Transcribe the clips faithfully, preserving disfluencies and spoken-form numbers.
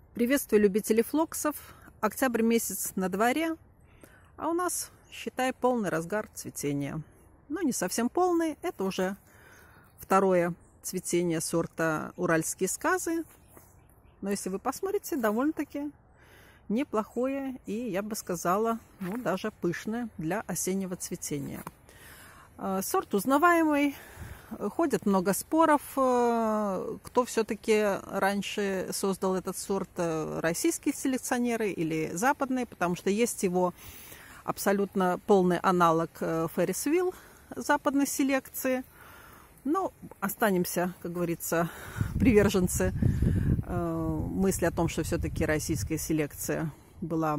Приветствую любителей флоксов. Октябрь месяц на дворе, а у нас, считай, полный разгар цветения. Но не совсем полный, это уже второе цветение сорта уральские сказы. Но если вы посмотрите, довольно-таки неплохое и, я бы сказала, ну, даже пышное для осеннего цветения. Сорт узнаваемый. Ходит много споров, кто все-таки раньше создал этот сорт, российские селекционеры или западные, потому что есть его абсолютно полный аналог Ferris-Wheel западной селекции. Но останемся, как говорится, приверженцы мысли о том, что все-таки российская селекция была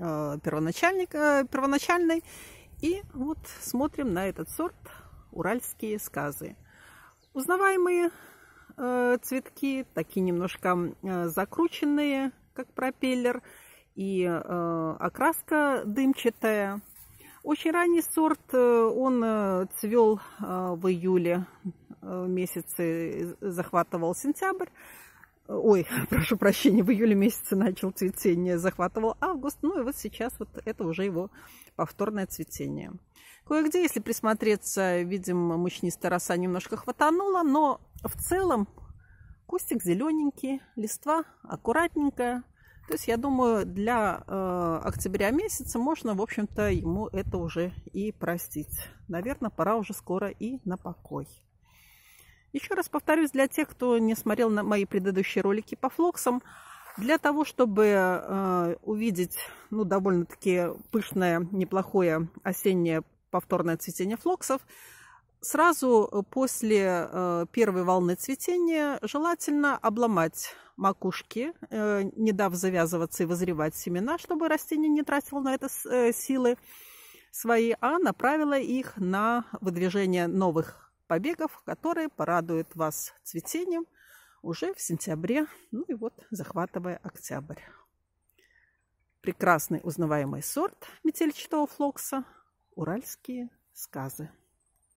первоначальной. И вот смотрим на этот сорт уральские сказы. Узнаваемые э, цветки, такие немножко э, закрученные, как пропеллер, и э, окраска дымчатая. Очень ранний сорт, э, он э, цвел э, в июле э, месяце, захватывал сентябрь. Ой, прошу прощения, в июле месяце начал цветение, захватывал август. Ну и вот сейчас вот это уже его повторное цветение. Кое-где, если присмотреться, видим, мучнистая роса немножко хватанула, но в целом кустик зелененький, листва аккуратненькая. То есть, я думаю, для э, октября месяца можно, в общем-то, ему это уже и простить. Наверное, пора уже скоро и на покой. Еще раз повторюсь, для тех, кто не смотрел на мои предыдущие ролики по флоксам, для того, чтобы э, увидеть, ну, довольно-таки пышное, неплохое осеннее повторное цветение флоксов, сразу после э, первой волны цветения желательно обломать макушки, э, не дав завязываться и вызревать семена, чтобы растение не тратило на это э, силы свои, а направило их на выдвижение новых побегов, которые порадуют вас цветением уже в сентябре, ну и вот захватывая октябрь. Прекрасный узнаваемый сорт метельчатого флокса уральские сказы.